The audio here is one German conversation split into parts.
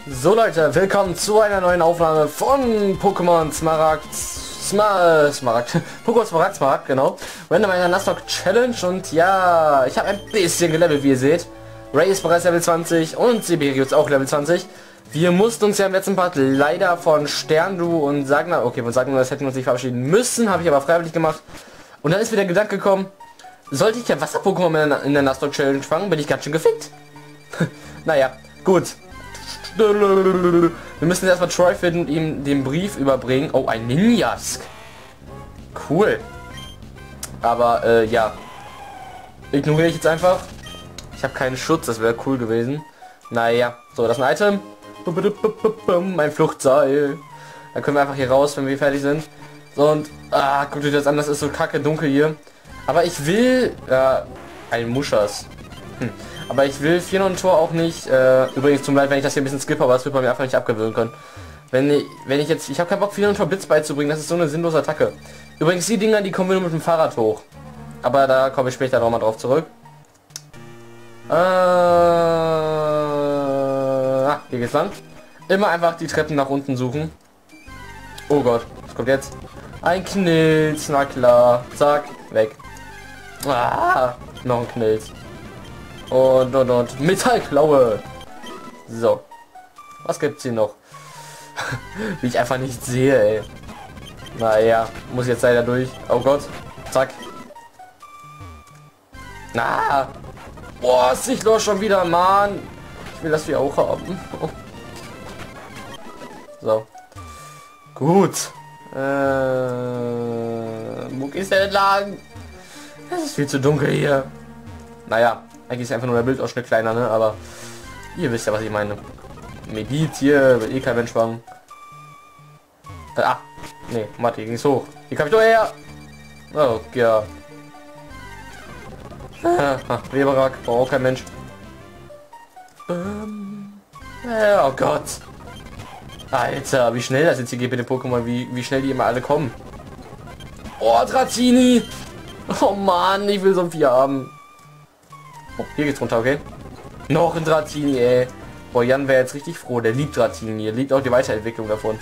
So Leute, willkommen zu einer neuen Aufnahme von Pokémon Pokémon Smaragd, genau. Random einer Nuzlocke Challenge und ja, ich habe ein bisschen gelevelt, wie ihr seht. Ray ist bereits Level 20 und Siberius auch Level 20. Wir mussten uns ja im letzten Part leider von Sterndu und Sagna, okay, von Sagna, das hätten wir uns nicht verabschieden müssen, habe ich aber freiwillig gemacht. Und dann ist wieder der Gedanke gekommen, sollte ich ja Wasser-Pokémon in der Nuzlocke Challenge fangen, bin ich ganz schön gefickt. Naja, gut. Wir müssen erstmal Troy finden und ihm den Brief überbringen. Oh, ein Ninjask. Cool. Aber ja. Ignoriere ich jetzt einfach. Ich habe keinen Schutz, das wäre cool gewesen. Naja, so, das ist ein Item. Mein Fluchtseil. Dann können wir einfach hier raus, wenn wir fertig sind. So, und guckt euch das an, das ist so kacke dunkel hier. Aber ich will ein Muschers. Aber ich will 400 Tor auch nicht, übrigens zum Leid, wenn ich das hier ein bisschen skippe, aber das wird man mir einfach nicht abgewöhnen können. Wenn ich jetzt, ich habe keinen Bock 400 Tor Blitz beizubringen, das ist so eine sinnlose Attacke. Übrigens die Dinger, die kommen wir nur mit dem Fahrrad hoch. Aber da komme ich später noch mal drauf zurück. Hier geht's lang. Immer einfach die Treppen nach unten suchen. Oh Gott, was kommt jetzt? Ein Knilz, na klar. Zack, weg. Noch ein Knilz. Und Metallklaue. So. Was gibt's hier noch? Wie ich einfach nicht sehe, ey. Naja, muss jetzt leider durch. Oh Gott. Zack. Boah, sich los schon wieder, Mann. Ich will das wir auch haben. So. Gut. Wo geht's denn entlang? Es ist viel zu dunkel hier. Naja. Eigentlich ist einfach nur der Bildausschnitt kleiner, ne? Aber ihr wisst ja, was ich meine. Medit hier, wird eh kein Mensch fangen. Nee, Matti, ging's hoch. Hier kann ich doch her. Oh, ja. Weberak, braucht auch kein Mensch. Oh Gott. Alter, wie schnell das jetzt hier geht mit den Pokémon, wie schnell die immer alle kommen. Oh, Dratini. Oh Mann, ich will so ein Vieh haben. Oh, hier geht's runter, okay? Noch ein Dratini, ey. Boah, Jan wäre jetzt richtig froh. Der liebt Dratini. Liebt auch die Weiterentwicklung davon.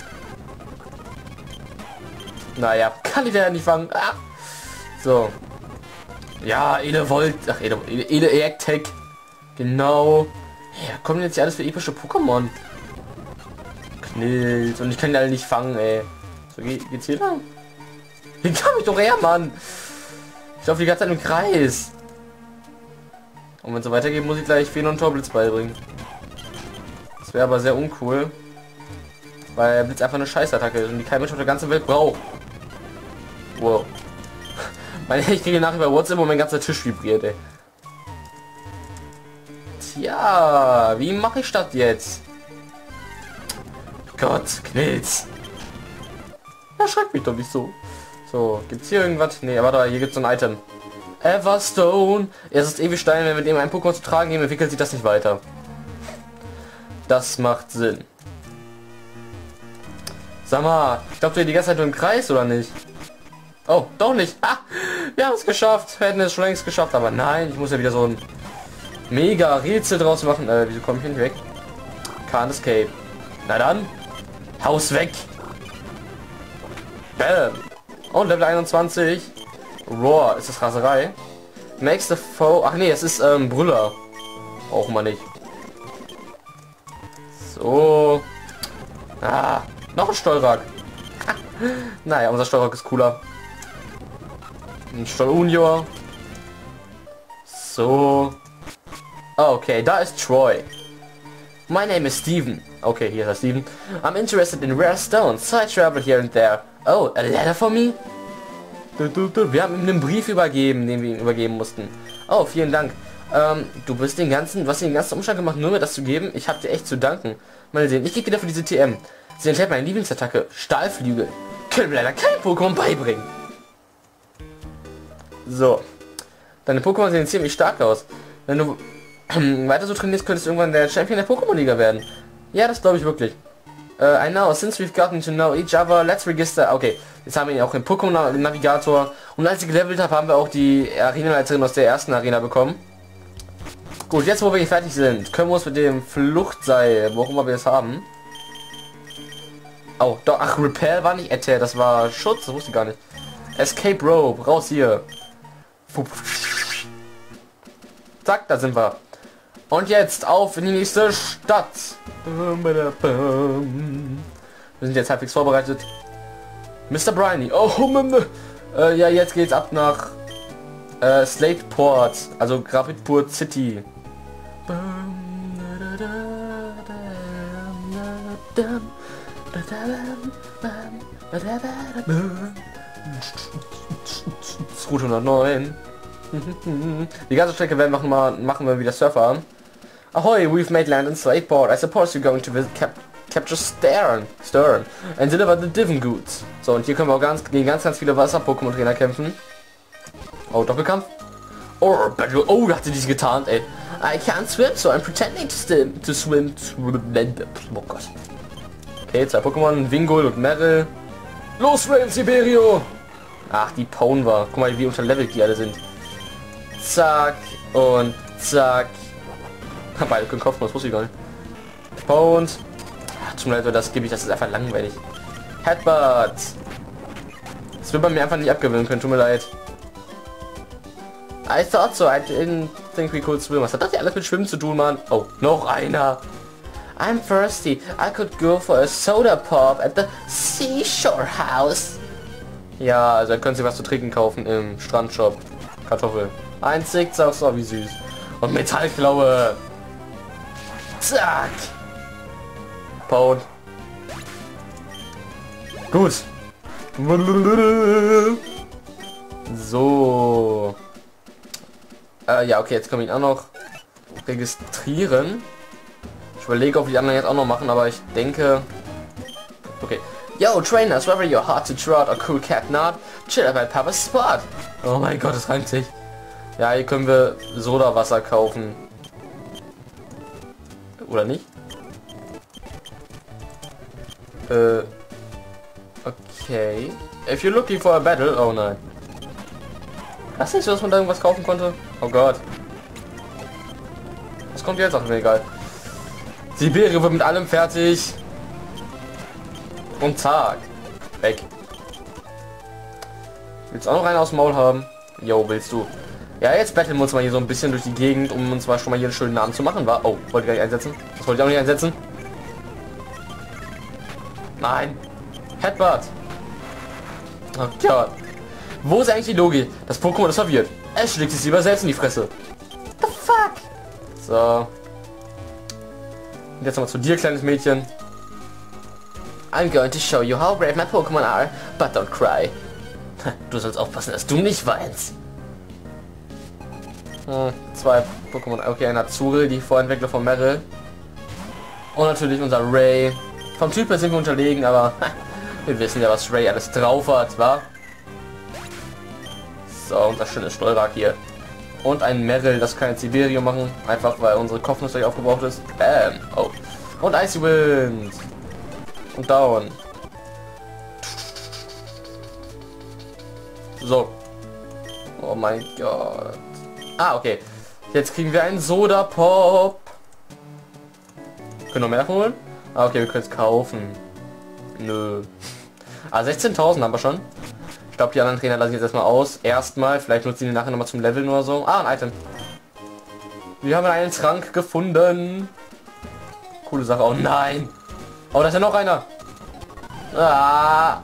Naja, kann ich ja nicht fangen. So. Ja, Elevolt. Ach, Ele-Electek. Genau. Ja, kommen jetzt hier alles für epische Pokémon. Knillt. Und ich kann die alle nicht fangen, ey. So, geht's hier lang? Hier kann ich doch her, Mann. Ich laufe die ganze Zeit im Kreis. Und wenn es so weitergeht, muss ich gleich Feen und Torblitz beibringen. Das wäre aber sehr uncool. Weil Blitz einfach eine Scheißattacke ist und die kein Mensch auf der ganzen Welt braucht. Wow. Ich kriege nachher bei WhatsApp, wo mein ganzer Tisch vibriert, ey. Tja, wie mache ich das jetzt? Gott, Knilz. Erschreckt mich doch nicht so. So, gibt's hier irgendwas? Nee, aber hier gibt's so ein Item. Everstone. Es ist ewig Stein, wenn wir mit ihm ein Pokémon zu tragen gehen, entwickelt sich das nicht weiter. Das macht Sinn. Sag mal, ich glaube, du die ganze Zeit nur im Kreis, oder nicht? Oh, doch nicht. Wir haben es geschafft. Wir hätten es schon längst geschafft, aber nein, ich muss ja wieder so ein mega Rätsel draus machen. Wieso komme ich hier nicht weg? Can't escape. Na dann, Haus weg. Bam. Und Level 21. Roar, ist das Raserei? Makes the foe... Ach nee, es ist Brüller. Brauchen wir nicht. So. Noch ein Stolrak. Naja, unser Stolrak ist cooler. Ein Stolunior. So. Okay, da ist Troy. My name is Steven. Okay, hier ist er, Steven. I'm interested in rare stones, so I travel here and there. Oh, a letter for me? Wir haben ihm einen Brief übergeben, den wir ihm übergeben mussten. Oh, vielen Dank. Du bist den ganzen Umstand gemacht, nur mir das zu geben. Ich habe dir echt zu danken. Mal sehen, ich gebe dir dafür diese TM. Sie enthält meine Lieblingsattacke, Stahlflügel. Können wir leider kein Pokémon beibringen. So. Deine Pokémon sehen ziemlich stark aus. Wenn du weiter so trainierst, könntest du irgendwann der Champion der Pokémon-Liga werden. Ja, das glaube ich wirklich. I know, since we've gotten to know each other, let's register. Okay, jetzt haben wir ihn auch im Pokémon-Navigator. Und als ich gelevelt habe, haben wir auch die Arenaleiterin aus der ersten Arena bekommen. Gut, jetzt wo wir hier fertig sind, können wir uns mit dem Fluchtseil, wo auch immer wir es haben. Oh, doch, ach, Repel war nicht Ette, das war Schutz, das wusste ich gar nicht. Escape Rope, raus hier. Zack, da sind wir. Und jetzt auf in die nächste Stadt. Wir sind jetzt halbwegs vorbereitet. Mr. Briny. Oh, ja, jetzt geht's ab nach Slateport, also Graphitport City. Route 109. Die ganze Strecke werden machen wir wieder Surfer haben. Ahoy, we've made land in Slateport. I suppose you're going to visit capture Stern and deliver the Divin Goods. So, und hier können wir auch gegen ganz viele Wasser-Pokémon-Trainer kämpfen. Oh, Doppelkampf. Oh, Battle. Oh, da hat sie dies getan, ey. I can't swim, so I'm pretending to swim. Oh Gott. Okay, 2 Pokémon, Wingul und Meryl. Los, Rain Siberio! Ach, die Pwn war. Guck mal, wie unterlevelt die alle sind. Zack und zack. Beide können Kopf, das wusste ich gar nicht. Pwn. Tut mir leid, das gebe ich, das ist einfach langweilig. Headbutt. Das wird man mir einfach nicht abgewöhnen können, tut mir leid. I thought so, I didn't think we could swim. Was hat das hier alles mit Schwimmen zu tun, Mann? Oh, noch einer. I'm thirsty. I could go for a soda pop at the seashore house. Ja, also dann können Sie was zu trinken kaufen im Strandshop. Kartoffel. Ein Zickzack, so wie süß. Und Metallklaue. Zack. Pound. Gut. So. Ja, okay, jetzt können wir ihn auch noch registrieren. Ich überlege, ob wir die anderen jetzt auch noch machen, aber ich denke... Okay. Yo, trainers, whether you're hard to trot or cool cat not, chill at Papa's spot. Oh mein Gott, das reimt sich. Ja, hier können wir Sodawasser kaufen. Oder nicht? Okay. If you're looking for a battle... Oh nein. Das ist nicht so, dass man da irgendwas kaufen konnte? Oh Gott. Was kommt jetzt? Ach, mir egal. Siberia wird mit allem fertig. Und zack. Weg. Willst du auch noch einen aus dem Maul haben? Jo, willst du. Ja, jetzt betteln wir uns mal hier so ein bisschen durch die Gegend, um uns mal schon mal hier einen schönen Namen zu machen. War. Oh, wollte ich gar nicht einsetzen. Das wollte ich auch nicht einsetzen. Nein. Headbutt. Oh Gott. Wo ist eigentlich die Logik? Das Pokémon ist verwirrt. Es schlägt sich lieber selbst in die Fresse. The fuck? So. Und jetzt nochmal zu dir, kleines Mädchen. I'm going to show you how brave my Pokémon are, but don't cry. Du sollst aufpassen, dass du nicht weinst. 2 Pokémon. Okay, ein Azuri, die Vorentwickler von Meryl. Und natürlich unser Ray. Vom Typ her sind wir unterlegen, aber wir wissen ja, was Ray alles drauf hat, wa? So, unser schönes Steuerrad hier. Und ein Meryl, das kann jetzt Siberio machen. Einfach, weil unsere Kopfnuss gleich aufgebraucht ist. Bam. Oh. Und Icy Wind. Und down. So. Oh mein Gott. Ah, okay. Jetzt kriegen wir einen Soda Pop. Können wir mehr davon holen? Ah, okay, wir können es kaufen. Nö. Ah, 16.000 haben wir schon. Ich glaube, die anderen Trainer lassen jetzt erstmal aus. Erstmal, vielleicht nutzen die nachher nochmal zum Leveln oder so. Ah, ein Item. Wir haben einen Trank gefunden. Coole Sache. Oh nein. Oh, da ist ja noch einer. Ah.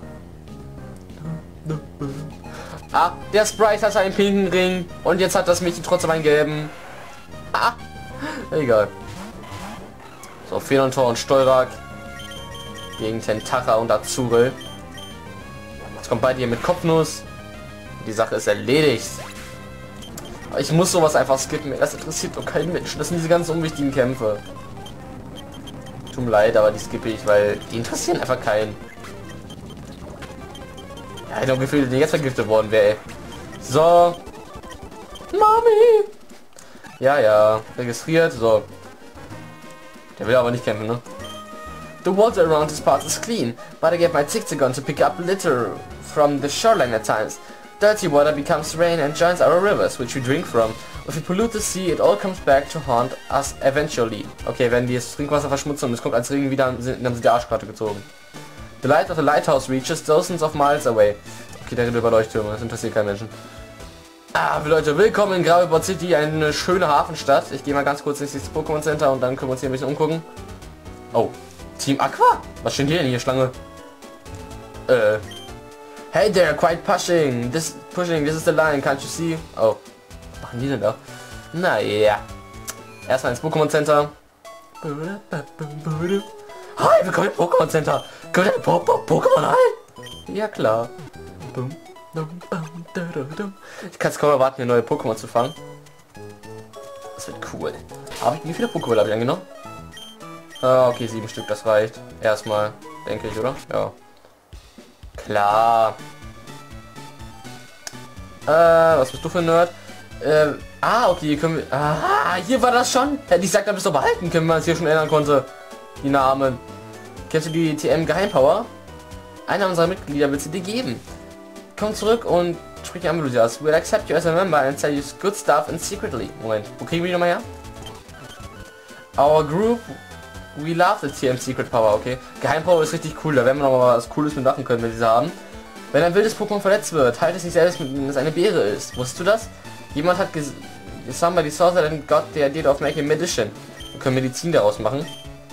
Ah, der Sprite hat einen pinken Ring. Und jetzt hat das Mädchen trotzdem einen gelben. Ah. Egal. So, Feenontor und Steurak. Gegen Tentacha und Azurel. Jetzt kommt beide hier mit Kopfnuss. Die Sache ist erledigt. Ich muss sowas einfach skippen. Das interessiert doch keinen Menschen. Das sind diese ganz unwichtigen Kämpfe. Tut mir leid, aber die skippe ich, weil die interessieren einfach keinen. Ja, ich habe Gefühl, dass ich jetzt vergiftet worden wäre. So. Mami. Ja, ja. Registriert. So. Der will aber nicht kämpfen, ne? The water around this part is clean, but I get my Zigzagon to pick up litter from the shoreline at times. Dirty water becomes rain and joins our rivers, which we drink from. If we pollute the sea, it all comes back to haunt us eventually. Okay, wenn die das Trinkwasser verschmutzen und es kommt als Regen wieder, dann sind die Arschkarte gezogen. The light of the lighthouse reaches dozens of miles away. Okay, der redet über Leuchttürme, das interessiert keinen Menschen. Leute, willkommen in Gravelboard City, eine schöne Hafenstadt. Ich gehe mal ganz kurz ins Pokémon Center und dann können wir uns hier ein bisschen umgucken. Oh, Team Aqua? Was steht hier denn hier, Schlange? Hey there, quite pushing. This is the line, can't you see? Oh, was machen die denn da? Naja. Erstmal ins Pokémon Center. Hi, willkommen im Pokémon Center. Können wir Pokémon ein? Ja klar. Ich kann es kaum erwarten, hier neue Pokémon zu fangen. Das wird cool. Wie viele Pokémon habe ich angenommen? Okay, 7 Stück, das reicht. Erstmal, denke ich, oder? Ja. Klar. Was bist du für ein Nerd? Okay, können wir... hier war das schon. Hätte ich gesagt, da bist du behalten können, wenn man es hier schon ändern konnte. Die Namen. Kennst du die TM Geheimpower? Einer unserer Mitglieder will sie dir geben. Komm zurück und sprich an, wie du hast. We'll accept you as a member and tell you good stuff and secretly. Moment, wo kriegen wir die nochmal her? Our group, we love the TM Secret Power, okay. Geheimpower ist richtig cool, da werden wir noch mal was Cooles mit machen können, wenn wir diese haben. Wenn ein wildes Pokémon verletzt wird, halt es nicht selbst, wenn es eine Beere ist. Wusstest du das? Jemand hat somebody saw that and got the idea of making medicine. Wir können Medizin daraus machen.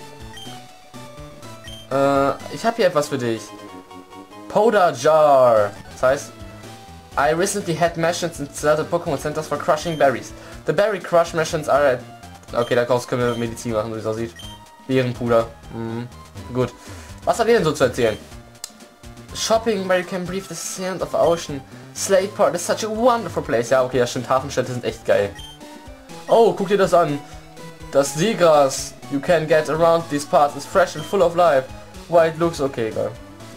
Ich habe hier etwas für dich. Powder Jar. Das heißt, I recently had machines installed at Pokémon Centers for crushing berries. The berry crush machines are okay, daraus können wir Medizin machen, wie es aussieht. Beerenpuder. Gut. Was hat ihr denn so zu erzählen? Shopping where you can breathe the sound of the ocean. Slateport is such a wonderful place. Ja, okay, das stimmt. Hafenstädte sind echt geil. Oh, guck dir das an. Das Seegras you can get around these parts is fresh and full of life. Why it looks okay, geil.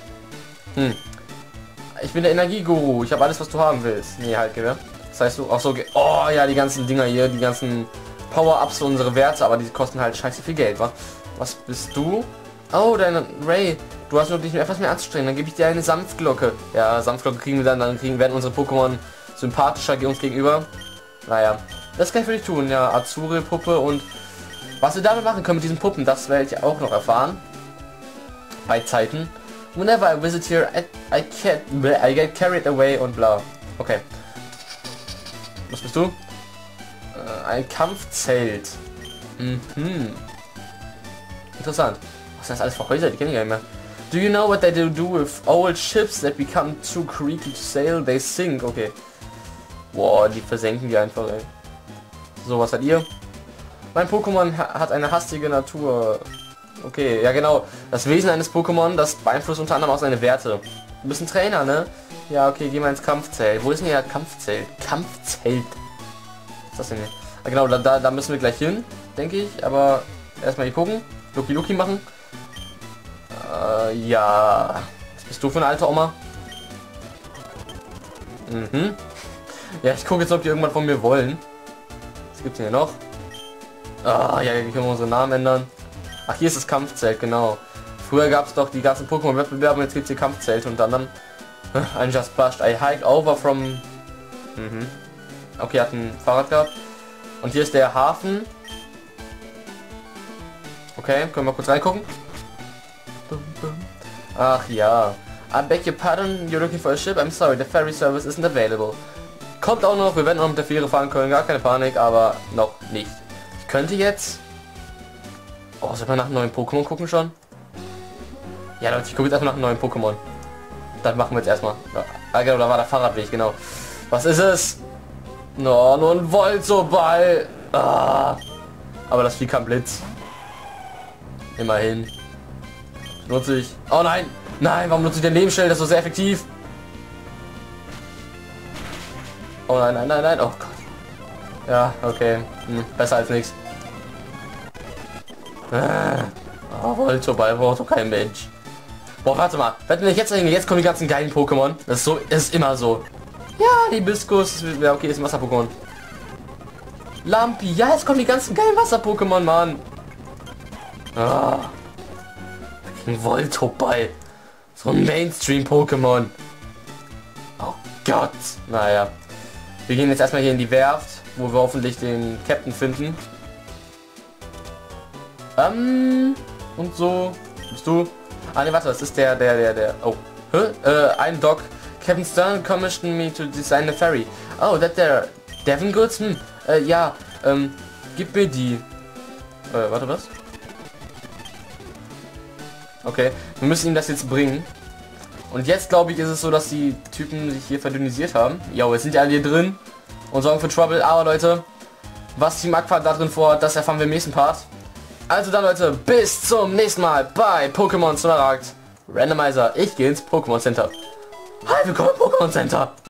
Ich bin der Energieguru. Ich habe alles, was du haben willst. Nee, halt, gell? Das heißt, du auch so... Oh, ja, die ganzen Dinger hier, die ganzen Power-Ups für unsere Werte, aber die kosten halt scheiße viel Geld, wa? Was bist du? Oh, deine Ray. Du hast nur dich etwas mehr anzustrengen. Dann gebe ich dir eine Sanftglocke. Ja, Sanftglocke kriegen wir dann werden unsere Pokémon sympathischer uns gegenüber. Naja, das kann ich für dich tun. Ja, Azure-Puppe und... Was wir damit machen können mit diesen Puppen, das werde ich auch noch erfahren. Bei Zeiten. Whenever I visit here, I get carried away und bla. Okay. Was bist du? Ein Kampfzelt. Interessant. Was ist das alles für Häuser? Die kenne ich gar nicht mehr. Do you know what they do with old ships that become too creaky to sail? They sink. Okay. Boah, die versenken die einfach, ey. So, was hat ihr? Mein Pokémon hat eine hastige Natur. Okay, ja genau. Das Wesen eines Pokémon, das beeinflusst unter anderem auch seine Werte. Du bist ein Trainer, ne? Ja, okay, geh mal ins Kampfzelt. Wo ist denn hier Kampfzelt? Kampfzelt. Was ist das denn hier? Ah, genau, da müssen wir gleich hin, denke ich. Aber erstmal hier gucken. Lucky Lucky machen. Ja. Was bist du für eine alte Oma? Ja, ich gucke jetzt, ob die irgendwann von mir wollen. Was gibt's hier noch? Ja, hier können wir unsere Namen ändern. Ach, hier ist das Kampfzelt, genau. Früher gab es doch die ganzen Pokémon-Wettbewerbe und jetzt gibt es hier Kampfzelte und dann ein Just Bust. I hike over from... Okay, hat ein Fahrrad gehabt. Und hier ist der Hafen. Okay, können wir kurz reingucken. Ach ja. I beg your pardon, you're looking for a ship? I'm sorry, the ferry service isn't available. Kommt auch noch, wir werden noch mit der Fähre fahren können, gar keine Panik, aber noch nicht. Ich könnte jetzt... Oh, soll man nach einem neuen Pokémon gucken schon? Ja Leute, ich gucke jetzt erstmal nach einem neuen Pokémon. Das machen wir jetzt erstmal. Ja, genau, da war der Fahrradweg, genau. Was ist es? No, nur ein Voltoball. Aber das Vieh kann Blitz. Immerhin. Nutze ich. Oh nein! Nein, warum nutze ich den Lebensstell? Das ist so sehr effektiv. Oh nein, nein, nein, nein. Oh Gott. Ja, okay. Besser als nichts. Oh, Voltoball braucht doch kein Mensch. Boah, warte mal. Wenn ich jetzt kommen die ganzen geilen Pokémon. Das ist so, es ist immer so. Ja, Hibiskus. Ja, okay, ist ein Wasser-Pokémon. Lampi. Ja, jetzt kommen die ganzen geilen Wasser-Pokémon, Mann. Ein Voltoball. So ein Mainstream-Pokémon. Oh Gott. Naja. Wir gehen jetzt erstmal hier in die Werft, wo wir hoffentlich den Captain finden. Und so. Bist du? Ah ne, warte, das ist der. Oh. Ein Doc. Captain Stern commissioned me to design a ferry. Oh, that there. Devon Goods? Ja. Gib mir die. Warte, was? Okay, wir müssen ihm das jetzt bringen. Und jetzt glaube ich ist es so, dass die Typen sich hier verdünnisiert haben. Ja, jetzt sind die alle hier drin und sorgen für Trouble. Aber Leute, was Team Aqua da drin vorhat, das erfahren wir im nächsten Part. Also dann Leute, bis zum nächsten Mal bei Pokémon Smaragd Randomizer. Ich gehe ins Pokémon Center. Hi, willkommen im Pokémon Center.